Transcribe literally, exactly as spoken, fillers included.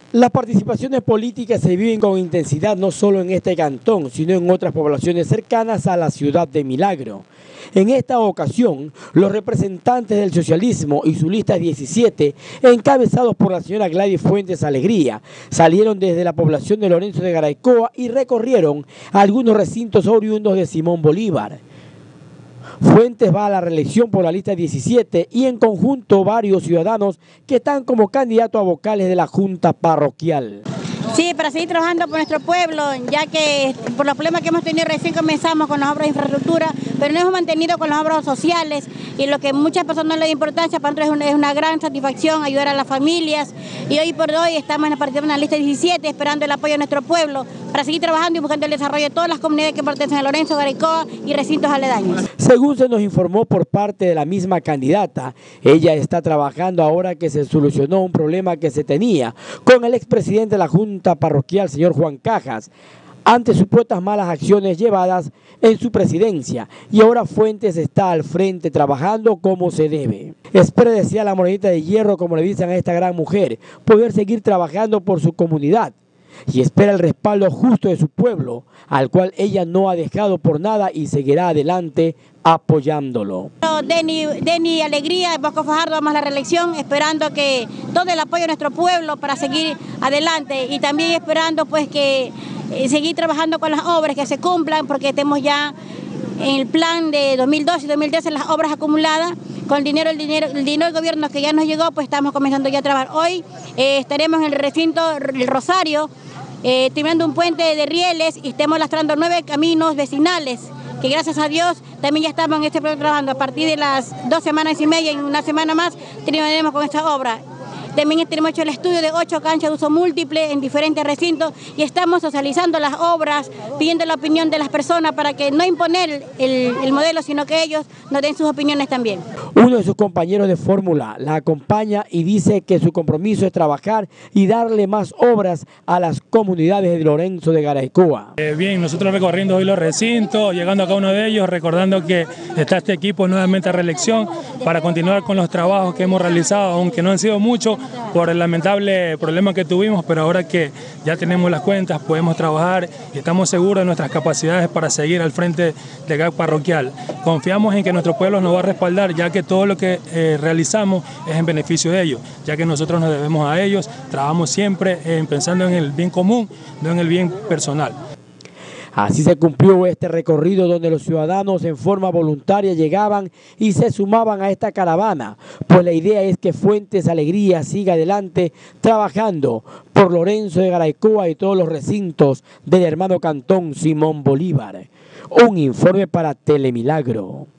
Las participaciones políticas se viven con intensidad no solo en este cantón, sino en otras poblaciones cercanas a la ciudad de Milagro. En esta ocasión, los representantes del socialismo y su lista diecisiete, encabezados por la señora Gladys Fuentes Alegría, salieron desde la población de Lorenzo de Garaycoa y recorrieron algunos recintos oriundos de Simón Bolívar. Fuentes va a la reelección por la lista diecisiete y en conjunto varios ciudadanos que están como candidatos a vocales de la Junta Parroquial. Sí, para seguir trabajando por nuestro pueblo, ya que por los problemas que hemos tenido recién comenzamos con las obras de infraestructura, pero nos hemos mantenido con las obras sociales y lo que muchas personas no le dan importancia, para nosotros es una, es una gran satisfacción ayudar a las familias y hoy por hoy estamos en la participación en la lista diecisiete esperando el apoyo de nuestro pueblo para seguir trabajando y buscando el desarrollo de todas las comunidades que pertenecen a Lorenzo, Garaycoa y recintos aledaños. Según se nos informó por parte de la misma candidata, ella está trabajando ahora que se solucionó un problema que se tenía con el expresidente de la Junta Parroquial, señor Juan Cajas, ante supuestas malas acciones llevadas en su presidencia, y ahora Fuentes está al frente trabajando como se debe. Espera, decía la morenita de hierro, como le dicen a esta gran mujer, poder seguir trabajando por su comunidad y espera el respaldo justo de su pueblo, al cual ella no ha dejado por nada y seguirá adelante apoyándolo. Denny, Denny Alegría, Bosco Fajardo, vamos a la reelección, esperando que todo el apoyo de nuestro pueblo para seguir adelante y también esperando pues que eh, seguir trabajando con las obras que se cumplan, porque tenemos ya en el plan de dos mil doce y dos mil trece las obras acumuladas. Con el dinero, el dinero, el dinero del gobierno que ya nos llegó, pues estamos comenzando ya a trabajar. Hoy eh, estaremos en el recinto El Rosario, eh, terminando un puente de rieles y estamos lastrando nueve caminos vecinales, que gracias a Dios también ya estamos en este proyecto trabajando. A partir de las dos semanas y media, en una semana más, terminaremos con esta obra. También tenemos hecho el estudio de ocho canchas de uso múltiple en diferentes recintos y estamos socializando las obras, pidiendo la opinión de las personas para que no imponer el, el modelo, sino que ellos nos den sus opiniones también. Uno de sus compañeros de fórmula la acompaña y dice que su compromiso es trabajar y darle más obras a las comunidades de Lorenzo de Garaycoa. Eh, bien, nosotros recorriendo hoy los recintos, llegando a cada uno de ellos, recordando que está este equipo nuevamente a reelección para continuar con los trabajos que hemos realizado, aunque no han sido muchos por el lamentable problema que tuvimos, pero ahora que ya tenemos las cuentas, podemos trabajar y estamos seguros de nuestras capacidades para seguir al frente del G A C parroquial. Confiamos en que nuestro pueblo nos va a respaldar, ya que todo lo que eh, realizamos es en beneficio de ellos, ya que nosotros nos debemos a ellos, trabajamos siempre eh, pensando en el bien común, no en el bien personal. Así se cumplió este recorrido donde los ciudadanos en forma voluntaria llegaban y se sumaban a esta caravana, pues la idea es que Fuentes Alegría siga adelante trabajando por Lorenzo de Garaycoa y todos los recintos del hermano cantón Simón Bolívar. Un informe para Telemilagro.